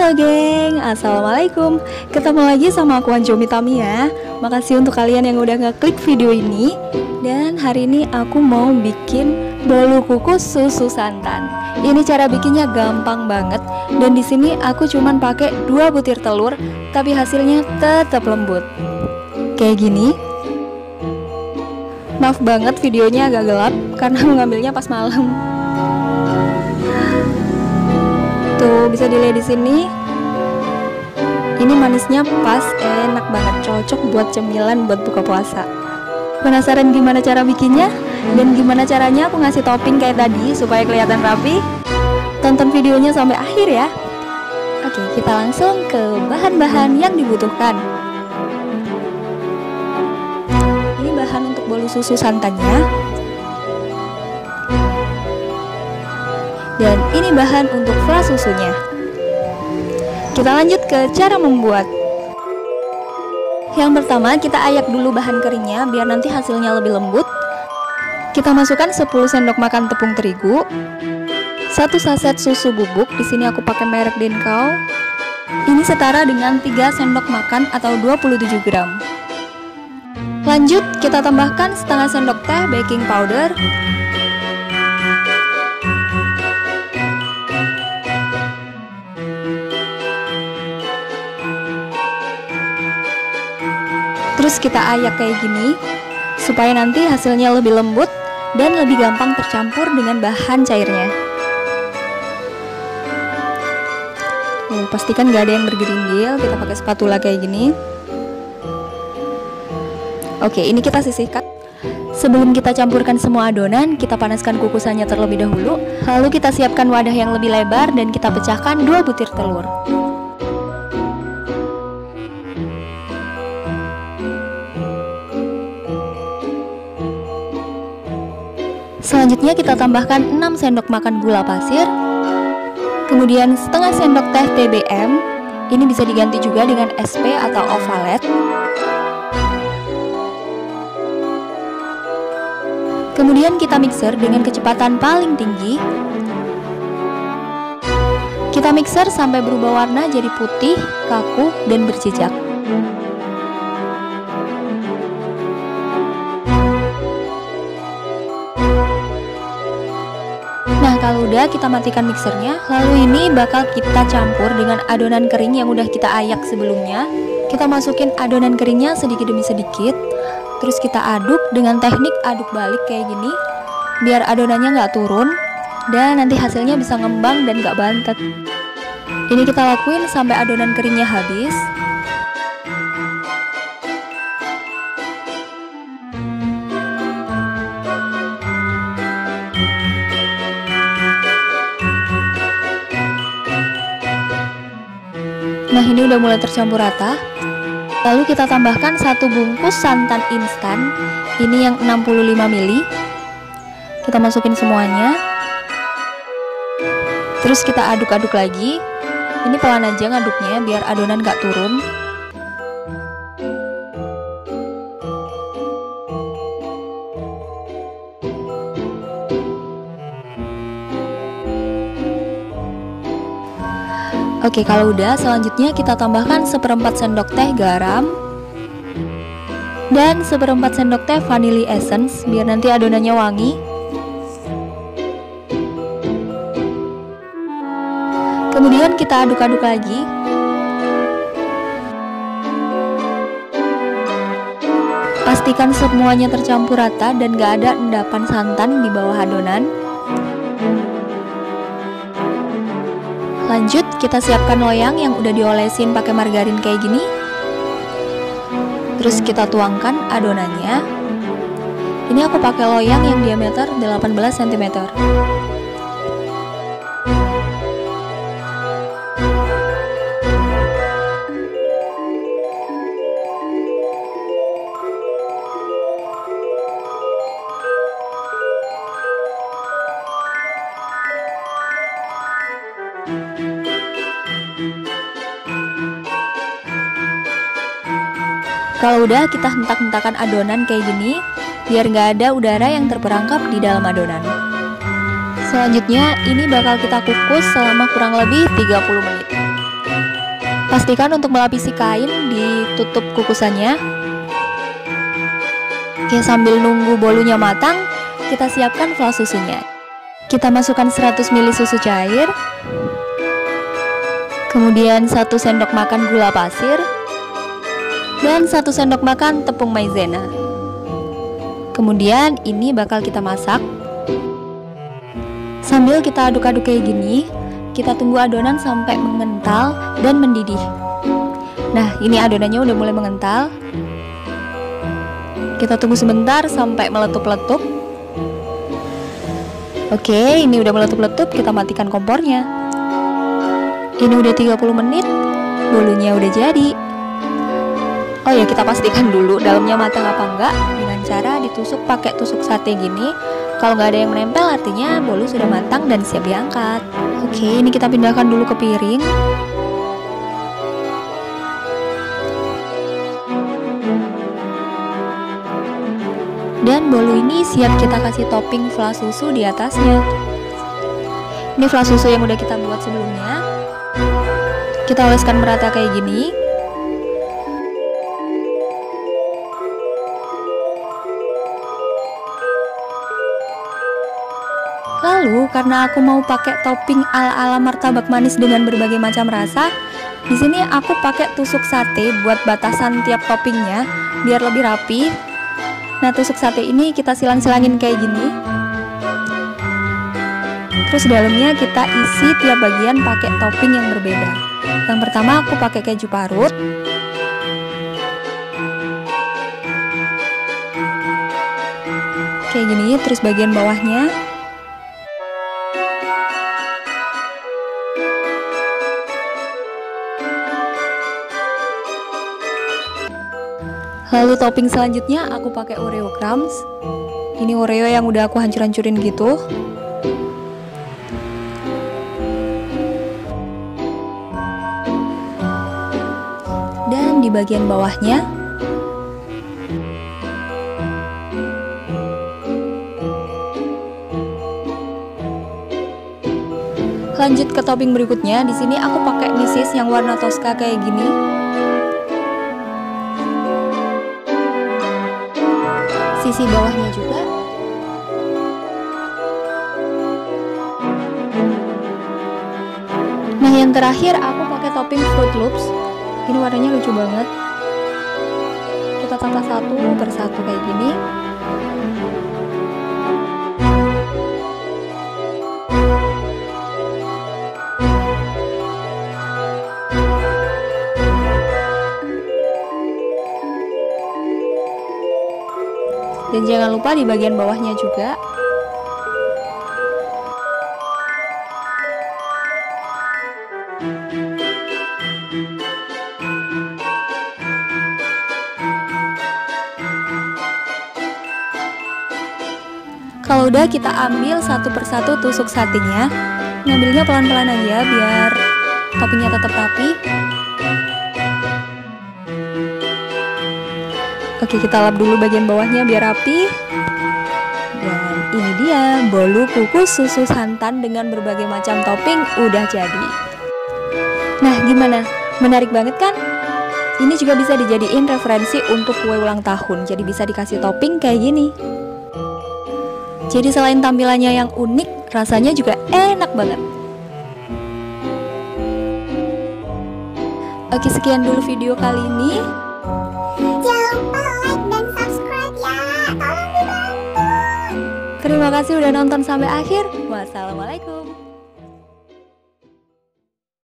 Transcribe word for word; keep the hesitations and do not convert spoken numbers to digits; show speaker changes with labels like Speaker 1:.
Speaker 1: Halo geng, assalamualaikum. Ketemu lagi sama aku Anjo Mitamia. Makasih untuk kalian yang udah ngeklik video ini. Dan hari ini aku mau bikin bolu kukus susu santan. Ini cara bikinnya gampang banget. Dan di sini aku cuman pakai dua butir telur, tapi hasilnya tetap lembut. Kayak gini. Maaf banget videonya agak gelap karena mengambilnya pas malam. Tuh bisa dilihat di sini. Ini manisnya pas, enak banget, cocok buat cemilan buat buka puasa. Penasaran gimana cara bikinnya? Dan gimana caranya aku ngasih topping kayak tadi supaya kelihatan rapi? Tonton videonya sampai akhir ya. Oke, kita langsung ke bahan-bahan yang dibutuhkan. Ini bahan untuk bolu susu santannya. Dan ini bahan untuk flas susunya. Kita lanjut ke cara membuat. Yang pertama, kita ayak dulu bahan keringnya biar nanti hasilnya lebih lembut. Kita masukkan sepuluh sendok makan tepung terigu, satu saset susu bubuk, di sini aku pakai merek Denkau. Ini setara dengan tiga sendok makan atau dua puluh tujuh gram. Lanjut, kita tambahkan setengah sendok teh baking powder, terus kita ayak kayak gini supaya nanti hasilnya lebih lembut dan lebih gampang tercampur dengan bahan cairnya. Tuh, pastikan gak ada yang bergerindil, kita pakai spatula kayak gini. Oke, ini kita sisihkan. Sebelum kita campurkan semua adonan, kita panaskan kukusannya terlebih dahulu. Lalu kita siapkan wadah yang lebih lebar dan kita pecahkan dua butir telur. Selanjutnya kita tambahkan enam sendok makan gula pasir, kemudian setengah sendok teh T B M, ini bisa diganti juga dengan S P atau ovalet. Kemudian kita mixer dengan kecepatan paling tinggi. Kita mixer sampai berubah warna jadi putih, kaku, dan berjejak. Nah, kalau udah kita matikan mixernya, lalu ini bakal kita campur dengan adonan kering yang udah kita ayak sebelumnya. Kita masukin adonan keringnya sedikit demi sedikit, terus kita aduk dengan teknik aduk balik kayak gini, biar adonannya nggak turun, dan nanti hasilnya bisa ngembang dan nggak bantet. Ini kita lakuin sampai adonan keringnya habis. Nah, ini udah mulai tercampur rata. Lalu kita tambahkan satu bungkus santan instan. Ini yang enam puluh lima mililiter. Kita masukin semuanya. Terus kita aduk-aduk lagi. Ini pelan aja ngaduknya biar adonan gak turun. Oke, kalau udah, selanjutnya kita tambahkan seperempat sendok teh garam dan seperempat sendok teh vanilla essence biar nanti adonannya wangi. Kemudian kita aduk-aduk lagi. Pastikan semuanya tercampur rata dan gak ada endapan santan di bawah adonan. Lanjut, kita siapkan loyang yang udah diolesin pakai margarin kayak gini. Terus kita tuangkan adonannya. Ini aku pakai loyang yang diameter delapan belas sentimeter. Kalau udah, kita hentak-hentakan adonan kayak gini biar nggak ada udara yang terperangkap di dalam adonan. Selanjutnya ini bakal kita kukus selama kurang lebih tiga puluh menit. Pastikan untuk melapisi kain ditutup kukusannya. Oke, sambil nunggu bolunya matang, kita siapkan flas susunya. Kita masukkan seratus mililiter susu cair, kemudian satu sendok makan gula pasir, dan satu sendok makan tepung maizena. Kemudian ini bakal kita masak. Sambil kita aduk-aduk kayak gini, kita tunggu adonan sampai mengental dan mendidih. Nah, ini adonannya udah mulai mengental. Kita tunggu sebentar sampai meletup-letup. Oke, ini udah meletup-letup, kita matikan kompornya. Ini udah tiga puluh menit, bolunya udah jadi. Oh ya, kita pastikan dulu dalamnya matang apa enggak dengan cara ditusuk pakai tusuk sate gini. Kalau nggak ada yang menempel, artinya bolu sudah matang dan siap diangkat. Oke, ini kita pindahkan dulu ke piring. Dan bolu ini siap kita kasih topping flas susu di atasnya. Ini flas susu yang udah kita buat sebelumnya. Kita oleskan merata kayak gini. Lalu karena aku mau pakai topping ala-ala martabak manis dengan berbagai macam rasa, di sini aku pakai tusuk sate buat batasan tiap toppingnya biar lebih rapi. Nah, tusuk sate ini kita silang-silangin kayak gini. Terus dalamnya kita isi tiap bagian pakai topping yang berbeda. Yang pertama aku pakai keju parut. Kayak gini, terus bagian bawahnya. Lalu topping selanjutnya aku pakai Oreo crumbs. Ini Oreo yang udah aku hancur-hancurin gitu. Dan di bagian bawahnya lanjut ke topping berikutnya. Di sini aku pakai misis yang warna Tosca kayak gini. Sisi bawahnya juga. Nah, yang terakhir aku pakai topping Fruit Loops. Ini warnanya lucu banget. Kita tata satu persatu kayak gini. Dan jangan lupa di bagian bawahnya juga. Kalau udah, kita ambil satu persatu tusuk satenya. Ngambilnya pelan-pelan aja biar toppingnya tetap rapi. Oke, kita lap dulu bagian bawahnya biar rapi. Dan ini dia, bolu kukus susu santan dengan berbagai macam topping udah jadi. Nah, gimana? Menarik banget kan? Ini juga bisa dijadiin referensi untuk kue ulang tahun. Jadi bisa dikasih topping kayak gini. Jadi selain tampilannya yang unik, rasanya juga enak banget. Oke, sekian dulu video kali ini.
Speaker 2: Jangan lupa like dan subscribe ya. Tolong dibantu.
Speaker 1: Terima kasih udah nonton sampai akhir. Wassalamualaikum.